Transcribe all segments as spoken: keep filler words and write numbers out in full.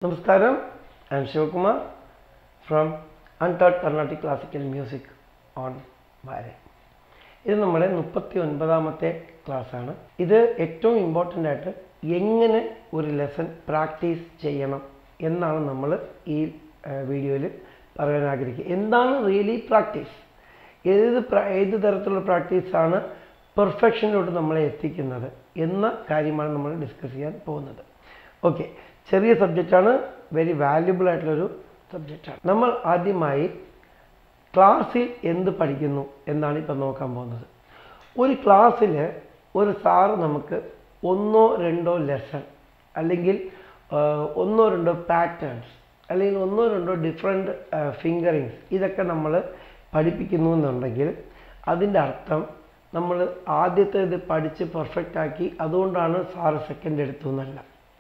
Namaskaram, I am Sivakumar from Untaught Carnatic Classical Music on Violin. This is our thirty-ninth class. This is very important that how a lesson practice cheyyanam ennaanu nammal ee video il parayan aagirikku. Endanu really practice? Edu edu tharathilulla practice aanu perfection lotu nammale ethikkunnathu enna karyamanu nammal discuss cheyan povunnathu. Okay. ചെറിയ സബ്ജക്റ്റാണ്, very valuable ആയിട്ടുള്ളൊരു സബ്ജക്റ്റാണ്. നമ്മൾ ആദ്യമായി ക്ലാസ്സിൽ എന്ത് പഠിക്കുന്നു എന്നാണ് ഇപ്പം നോക്കാൻ പോകുന്നത്. ഒരു ക്ലാസ്സിൽ ഒരു സാറ് നമുക്ക് ഒന്നോ രണ്ടോ ലെസൺ അല്ലെങ്കിൽ ഒന്നോ രണ്ടോ പാറ്റേൺസ് അല്ലെങ്കിൽ ഒന്നോ രണ്ടോ ഡിഫറെൻറ്റ് ഫിംഗറിങ്സ് ഇതൊക്കെ നമ്മൾ പഠിപ്പിക്കുന്നു എന്നുണ്ടെങ്കിൽ അതിൻ്റെ അർത്ഥം നമ്മൾ ആദ്യത്തെ ഇത് പഠിച്ച് പെർഫെക്റ്റ് ആക്കി അതുകൊണ്ടാണ് സാറ് സെക്കൻഡ് എടുത്തു എന്നല്ല.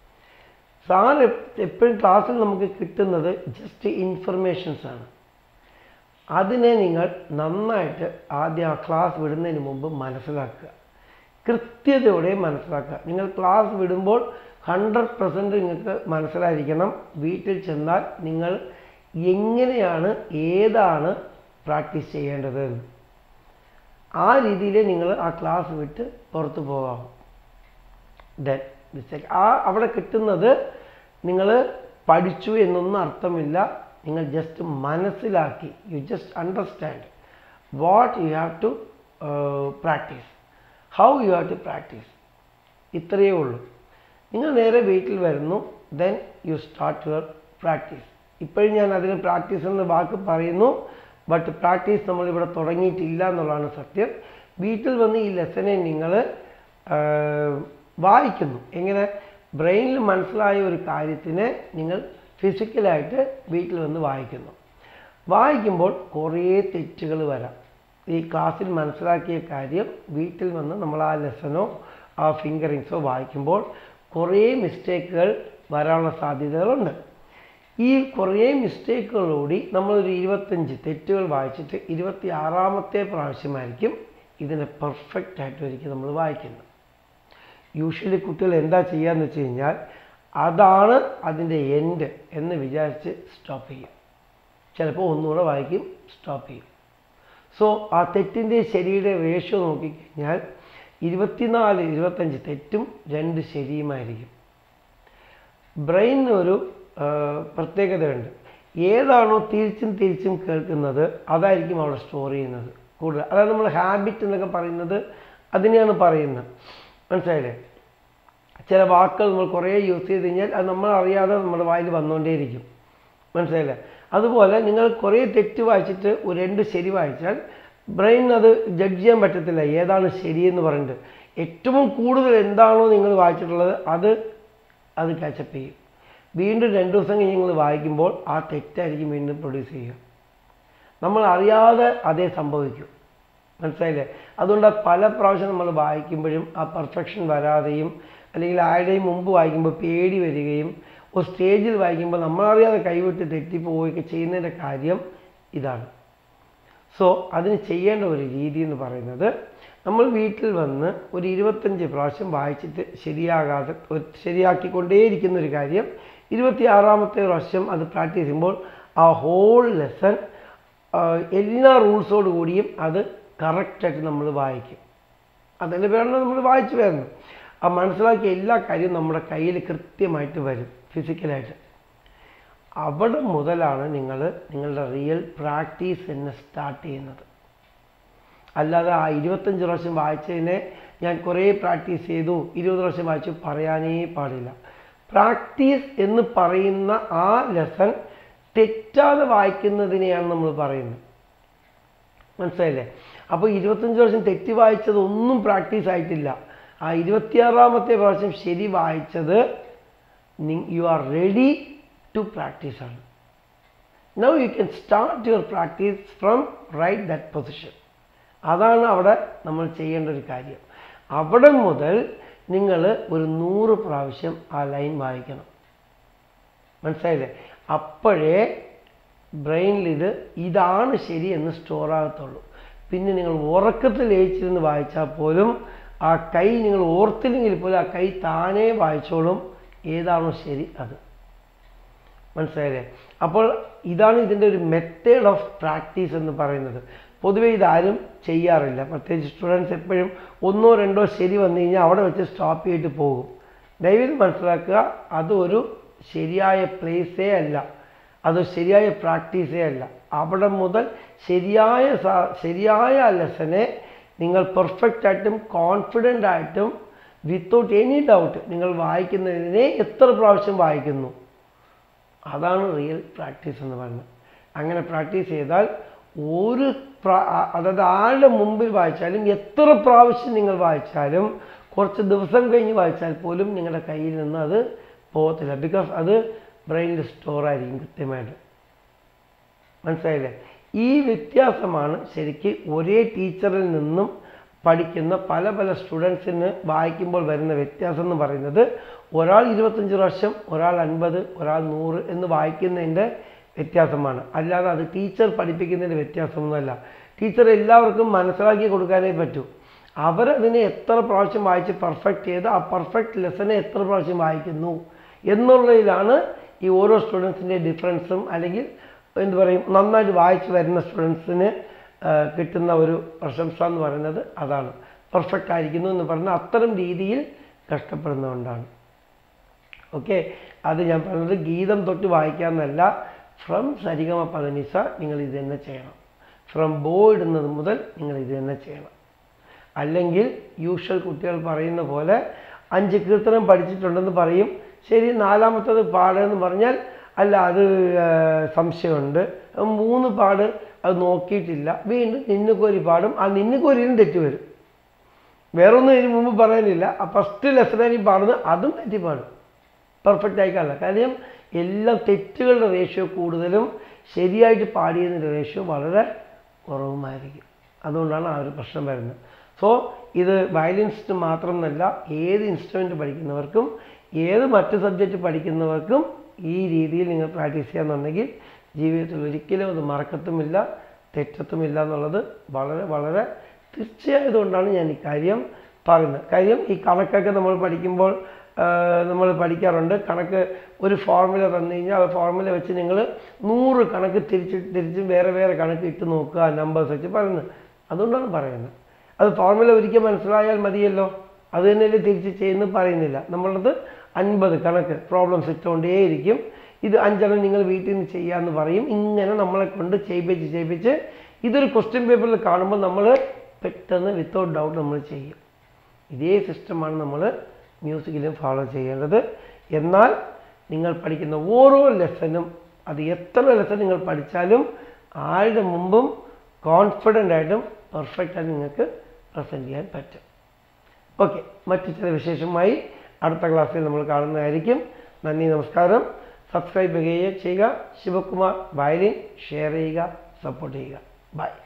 സാറ് എപ്പോഴും ക്ലാസ്സിൽ നമുക്ക് കിട്ടുന്നത് ജസ്റ്റ് ഇൻഫർമേഷൻസ് ആണ്. അതിനെ നിങ്ങൾ നന്നായിട്ട് ആദ്യം ആ ക്ലാസ് വിടുന്നതിന് മുമ്പ് മനസ്സിലാക്കുക, കൃത്യതയോടെ മനസ്സിലാക്കുക. നിങ്ങൾ ക്ലാസ് വിടുമ്പോൾ ഹൺഡ്രഡ് പെർസെൻറ്റ് നിങ്ങൾക്ക് മനസ്സിലായിരിക്കണം. വീട്ടിൽ ചെന്നാൽ നിങ്ങൾ എങ്ങനെയാണ് ഏതാണ് പ്രാക്ടീസ് ചെയ്യേണ്ടത് എന്ന് ആ രീതിയിൽ നിങ്ങൾ ആ ക്ലാസ് വിട്ട് പുറത്തു പോകാം. ദെൻ ആ അവിടെ കിട്ടുന്നത് നിങ്ങൾ പഠിച്ചു എന്നൊന്നും അർത്ഥമില്ല. നിങ്ങൾ ജസ്റ്റ് മനസ്സിലാക്കി, you just understand what you have to practice, how you have to practice, ഇത്രയേ ഉള്ളൂ. നിങ്ങൾ നേരെ വീട്ടിൽ വരുന്നു, then you start your practice. ഇപ്പോഴും ഞാൻ അതിന് പ്രാക്ടീസ് എന്ന വാക്ക് പറയുന്നു, ബട്ട് പ്രാക്ടീസ് നമ്മളിവിടെ തുടങ്ങിയിട്ടില്ല എന്നുള്ളതാണ് സത്യം. വീട്ടിൽ വന്ന് ഈ ലെസനെ നിങ്ങൾ വായിക്കുന്നു. എങ്ങനെ? ബ്രെയിനിൽ മനസ്സിലായ ഒരു കാര്യത്തിനെ നിങ്ങൾ ഫിസിക്കലായിട്ട് വീട്ടിൽ വന്ന് വായിക്കുന്നു. വായിക്കുമ്പോൾ കുറേ തെറ്റുകൾ വരാം. ഈ ക്ലാസ്സിൽ മനസ്സിലാക്കിയ കാര്യം വീട്ടിൽ വന്ന് നമ്മൾ ആ ലെസനോ ആ ഫിംഗറിങ്സോ വായിക്കുമ്പോൾ കുറേ മിസ്റ്റേക്കുകൾ വരാനുള്ള സാധ്യതകളുണ്ട്. ഈ കുറേ മിസ്റ്റേക്കുകളോടി നമ്മളൊരു ഇരുപത്തഞ്ച് തെറ്റുകൾ വായിച്ചിട്ട് ഇരുപത്തി ആറാമത്തെ പ്രാവശ്യമായിരിക്കും ഇതിനെ പെർഫെക്റ്റ് ആയിട്ട് ഒരിക്കൽ നമ്മൾ വായിക്കുന്നത്. യൂഷ്വലി കുട്ടികൾ എന്താ ചെയ്യാന്ന് വെച്ച് കഴിഞ്ഞാൽ അതാണ് അതിൻ്റെ എൻഡ് എന്ന് വിചാരിച്ച് സ്റ്റോപ്പ് ചെയ്യും. ചിലപ്പോൾ ഒന്നുകൂടെ വായിക്കും, സ്റ്റോപ്പ് ചെയ്യും. സോ ആ തെറ്റിൻ്റെ ശരിയുടെ റേഷ്യോ നോക്കിക്കഴിഞ്ഞാൽ ഇരുപത്തിനാല് ഇരുപത്തഞ്ച് തെറ്റും രണ്ട് ശരിയുമായിരിക്കും. ബ്രെയിനൊരു പ്രത്യേകതയുണ്ട്. ഏതാണോ തിരിച്ചും തിരിച്ചും കേൾക്കുന്നത് അതായിരിക്കും അവിടെ സ്റ്റോർ ചെയ്യുന്നത് കൂടുതൽ. അതായത് നമ്മൾ ഹാബിറ്റ് എന്നൊക്കെ പറയുന്നത് അതിനെയാണ് പറയുന്നത്. മനസ്സിലായില്ലേ? ചില വാക്കുകൾ നമ്മൾ കുറേ യൂസ് ചെയ്ത് കഴിഞ്ഞാൽ അത് നമ്മൾ അറിയാതെ നമ്മുടെ വായിൽ വന്നുകൊണ്ടേയിരിക്കും. മനസ്സിലായില്ലേ? അതുപോലെ നിങ്ങൾ കുറേ തെറ്റ് വായിച്ചിട്ട് ഒരു രണ്ട് ശരി വായിച്ചാൽ ബ്രെയിൻ അത് ജഡ്ജ് ചെയ്യാൻ പറ്റത്തില്ല ഏതാണ് ശരിയെന്ന് പറഞ്ഞിട്ട്. ഏറ്റവും കൂടുതൽ എന്താണോ നിങ്ങൾ വായിച്ചിട്ടുള്ളത് അത് അത് കാച്ചപ്പ് ചെയ്യും. വീണ്ടും രണ്ട് ദിവസം കഴിഞ്ഞ് നിങ്ങൾ വായിക്കുമ്പോൾ ആ തെറ്റായിരിക്കും വീണ്ടും പ്രൊഡ്യൂസ് ചെയ്യുക. നമ്മൾ അറിയാതെ അതേ സംഭവിക്കും. മനസ്സിലായില്ലേ? അതുകൊണ്ട് പല പ്രാവശ്യം നമ്മൾ വായിക്കുമ്പോഴും ആ പെർഫെക്ഷൻ വരാതെയും അല്ലെങ്കിൽ ആരുടെയും മുമ്പ് വായിക്കുമ്പോൾ പേടി വരികയും ഒരു സ്റ്റേജിൽ വായിക്കുമ്പോൾ നമ്മളറിയാതെ കൈവിട്ട് തെറ്റിപ്പോവുകയൊക്കെ ചെയ്യുന്നതിൻ്റെ കാര്യം ഇതാണ്. സോ അതിന് ചെയ്യേണ്ട ഒരു രീതി എന്ന് പറയുന്നത് നമ്മൾ വീട്ടിൽ വന്ന് ഒരു ഇരുപത്തഞ്ച് പ്രാവശ്യം വായിച്ചിട്ട് ശരിയാകാതെ ശരിയാക്കിക്കൊണ്ടേയിരിക്കുന്ന ഒരു കാര്യം ഇരുപത്തി ആറാമത്തെ പ്രാവശ്യം അത് പ്രാക്ടീസ് ചെയ്യുമ്പോൾ ആ ഹോൾ ലെസൺ എല്ലാ റൂൾസോട് കൂടിയും അത് കറക്റ്റായിട്ട് നമ്മൾ വായിക്കും. അതിൻ്റെ പേരാണ് നമ്മൾ വായിച്ചു വരുന്നത്. ആ മനസ്സിലാക്കിയ എല്ലാ കാര്യവും നമ്മുടെ കയ്യിൽ കൃത്യമായിട്ട് വരും ഫിസിക്കലായിട്ട്. അവിടെ മുതലാണ് നിങ്ങൾ നിങ്ങളുടെ റിയൽ പ്രാക്ടീസ് തന്നെ സ്റ്റാർട്ട് ചെയ്യുന്നത്. അല്ലാതെ ആ ഇരുപത്തഞ്ച് പ്രാവശ്യം വായിച്ചതിനെ ഞാൻ കുറേ പ്രാക്ടീസ് ചെയ്തു ഇരുപത് പ്രാവശ്യം വായിച്ചു പറയാനേ പാടില്ല. പ്രാക്ടീസ് എന്ന് പറയുന്ന ആ ലെസൺ തെറ്റാതെ വായിക്കുന്നതിനെയാണ് നമ്മൾ പറയുന്നത്. മനസ്സിലായില്ലേ? അപ്പോൾ ഇരുപത്തഞ്ച് വർഷം തെറ്റി വായിച്ചത് ഒന്നും പ്രാക്ടീസ് ആയിട്ടില്ല. ആ ഇരുപത്തിയാറാമത്തെ പ്രാവശ്യം ശരി വായിച്ചത് you are ready to practice ആണ്. Now you can start your practice from right that position. അതാണ് അവിടെ നമ്മൾ ചെയ്യേണ്ട ഒരു കാര്യം. അവിടെ മുതൽ നിങ്ങൾ ഒരു നൂറ് പ്രാവശ്യം ആ ലൈൻ വായിക്കണം. മനസ്സിലായില്ലേ? അപ്പോഴേ ബ്രെയിനിൽ ഇത് ഇതാണ് ശരി എന്ന് സ്റ്റോർ ആകത്തുള്ളൂ. പിന്നെ നിങ്ങൾ ഉറക്കത്തിൽ ലയിച്ചിരുന്ന് വായിച്ചാൽ പോലും ആ കൈ നിങ്ങൾ ഓർത്തില്ലെങ്കിൽ പോലും ആ കൈ താനേ വായിച്ചോളും ഏതാണോ ശരി അത്. മനസ്സിലായില്ലേ? അപ്പോൾ ഇതാണ് ഇതിൻ്റെ ഒരു മെത്തേഡ് ഓഫ് പ്രാക്ടീസ് എന്ന് പറയുന്നത്. പൊതുവെ ഇതാരും ചെയ്യാറില്ല. പ്രത്യേകിച്ച് സ്റ്റുഡൻസ് എപ്പോഴും ഒന്നോ രണ്ടോ ശരി വന്നു കഴിഞ്ഞാൽ അവിടെ വെച്ച് സ്റ്റോപ്പ് ചെയ്തിട്ട് പോകും. ദയവിത് മനസ്സിലാക്കുക, അതൊരു ശരിയായ പ്ലേസേ അല്ല, അത് ശരിയായ പ്രാക്ടീസേ അല്ല. അവിടെ മുതൽ ശരിയായ ശരിയായ ലെസനെ നിങ്ങൾ പെർഫെക്റ്റ് ആയിട്ടും കോൺഫിഡൻ്റ് ആയിട്ടും വിത്തൗട്ട് എനി ഡൗട്ട് നിങ്ങൾ വായിക്കുന്നതിനെ എത്ര പ്രാവശ്യം വായിക്കുന്നു, അതാണ് റിയൽ പ്രാക്ടീസ് എന്ന് പറയുന്നത്. അങ്ങനെ പ്രാക്ടീസ് ചെയ്താൽ ഒരു അതായത് ആരുടെ മുമ്പിൽ വായിച്ചാലും എത്ര പ്രാവശ്യം നിങ്ങൾ വായിച്ചാലും കുറച്ച് ദിവസം കഴിഞ്ഞ് വായിച്ചാൽ പോലും നിങ്ങളുടെ കയ്യിൽ നിന്ന് അത് പോകത്തില്ല. ബിക്കോസ് അത് ബ്രെയിനിൽ സ്റ്റോർ ആയിരിക്കും കൃത്യമായിട്ട്. മനസ്സിലായില്ലേ? ഈ വ്യത്യാസമാണ് ശരിക്ക് ഒരേ ടീച്ചറിൽ നിന്നും പഠിക്കുന്ന പല പല സ്റ്റുഡൻസിന് വായിക്കുമ്പോൾ വരുന്ന വ്യത്യാസം എന്ന് പറയുന്നത്. ഒരാൾ ഇരുപത്തഞ്ച് പ്രാവശ്യം, ഒരാൾ അൻപത്, ഒരാൾ നൂറ് എന്ന് വായിക്കുന്നതിൻ്റെ വ്യത്യാസമാണ്. അല്ലാതെ അത് ടീച്ചർ പഠിപ്പിക്കുന്നതിൻ്റെ വ്യത്യാസമൊന്നുമല്ല. ടീച്ചർ എല്ലാവർക്കും മനസ്സിലാക്കി കൊടുക്കാനേ പറ്റൂ. അവരതിനെ എത്ര പ്രാവശ്യം വായിച്ച് പെർഫെക്റ്റ് ചെയ്ത് ആ പെർഫെക്റ്റ് ലെസനെ എത്ര പ്രാവശ്യം വായിക്കുന്നു എന്നുള്ളതിലാണ് ഈ ഓരോ സ്റ്റുഡൻസിൻ്റെ ഡിഫറൻസും. അല്ലെങ്കിൽ എന്ത് പറയും, നന്നായിട്ട് വായിച്ച് വരുന്ന സ്റ്റുഡൻസിന് കിട്ടുന്ന ഒരു പ്രശംസ എന്ന് പറയുന്നത് അതാണ്. പെർഫെക്റ്റ് ആയിരിക്കുന്നു എന്ന് പറഞ്ഞാൽ അത്തരം രീതിയിൽ കഷ്ടപ്പെടുന്നതുകൊണ്ടാണ്. ഓക്കെ, അത് ഞാൻ പറഞ്ഞത് ഗീതം തൊട്ട് വായിക്കാമെന്നല്ല. ഫ്രം സരിഗമ പദനിസ നിങ്ങൾ ഇത് തന്നെ ചെയ്യണം. ഫ്രം ബോ ഇടുന്നത് മുതൽ നിങ്ങൾ ഇത് തന്നെ ചെയ്യണം. അല്ലെങ്കിൽ യൂഷ്വൽ കുട്ടികൾ പറയുന്ന പോലെ അഞ്ച് കീർത്തനം പഠിച്ചിട്ടുണ്ടെന്ന് പറയും, ശരി നാലാമത്തത് പാടെന്ന് പറഞ്ഞാൽ അല്ല അത് സംശയമുണ്ട്, മൂന്ന് പാട് അത് നോക്കിയിട്ടില്ല, വീണ്ടും നിന്നുകോരി പാടും. ആ നിന്നുകോരിയിലും തെറ്റ് വരും. വേറൊന്നും ഇതിന് മുമ്പ് പറയാനില്ല. ആ ഫസ്റ്റ് ലെസണി പാടുന്നത് അതും തെറ്റി പാടും, പെർഫെക്റ്റ് ആയിക്കാല്ല. കാര്യം എല്ലാം തെറ്റുകളുടെ റേഷ്യോ കൂടുതലും ശരിയായിട്ട് പാടിയതിൻ്റെ റേഷ്യോ വളരെ കുറവുമായിരിക്കും. അതുകൊണ്ടാണ് ആ ഒരു പ്രശ്നം വരുന്നത്. സോ ഇത് വയലിനിസ്റ്റ് മാത്രമെന്നല്ല, ഏത് ഇൻസ്ട്രുമെൻറ്റ് പഠിക്കുന്നവർക്കും ഏത് മറ്റ് സബ്ജക്റ്റ് പഠിക്കുന്നവർക്കും ഈ രീതിയിൽ നിങ്ങൾ പ്രാക്ടീസ് ചെയ്യാന്നുണ്ടെങ്കിൽ ജീവിതത്തിൽ ഒരിക്കലും അത് മറക്കത്തുമില്ല, തെറ്റത്തുമില്ല എന്നുള്ളത് വളരെ വളരെ തീർച്ചയായതുകൊണ്ടാണ് ഞാൻ ഈ കാര്യം പറയുന്നത്. കാര്യം ഈ കണക്കൊക്കെ നമ്മൾ പഠിക്കുമ്പോൾ നമ്മൾ പഠിക്കാറുണ്ട്. കണക്ക് ഒരു ഫോർമുല തന്നു കഴിഞ്ഞാൽ ആ ഫോർമുല വെച്ച് നിങ്ങൾ നൂറ് കണക്ക് തിരിച്ച് തിരിച്ച് വേറെ വേറെ കണക്ക് ഇട്ട് നോക്കുക, നമ്പേഴ്സ് വെച്ച് പറയുന്നത്. അതുകൊണ്ടാണ് പറയുന്നത്. അത് ഫോർമുല ഒരിക്കൽ മനസ്സിലായാൽ മതിയല്ലോ, അത് തന്നെയല്ലേ തിരിച്ച് ചെയ്യുന്നത് പറയുന്നില്ല. നമ്മളത് അൻപത് കണക്ക് പ്രോബ്ലംസ് ഇട്ടുകൊണ്ടേയിരിക്കും. ഇത് അഞ്ചെണ്ണം നിങ്ങൾ വീട്ടിൽ നിന്ന് ചെയ്യാമെന്ന് പറയും. ഇങ്ങനെ നമ്മളെ കൊണ്ട് ചെയ്യിപ്പിച്ച് ചെയ്യിപ്പിച്ച് ഇതൊരു ക്വസ്റ്റ്യൻ പേപ്പറിൽ കാണുമ്പോൾ നമ്മൾ പെട്ടെന്ന് വിത്തൗട്ട് ഡൗട്ട് നമ്മൾ ചെയ്യും. ഇതേ സിസ്റ്റമാണ് നമ്മൾ മ്യൂസിക്കിലും ഫോളോ ചെയ്യേണ്ടത്. എന്നാൽ നിങ്ങൾ പഠിക്കുന്ന ഓരോ ലെസനും, അത് എത്ര ലെസൺ നിങ്ങൾ പഠിച്ചാലും ആരുടെ മുമ്പും കോൺഫിഡൻ്റ് ആയിട്ടും പെർഫെക്റ്റ് ആയിട്ട് നിങ്ങൾക്ക് പ്രസൻറ്റ് ചെയ്യാൻ പറ്റും. ഓക്കെ, മറ്റു ചില വിശേഷമായി അടുത്ത ക്ലാസ്സിൽ നമ്മൾ കാണുന്നതായിരിക്കും. നന്ദി, നമസ്കാരം. സബ്സ്ക്രൈബ് ചെയ്യുക. ശിവകുമാർ വയലിൻ ഷെയർ ചെയ്യുക, സപ്പോർട്ട് ചെയ്യുക. ബൈ.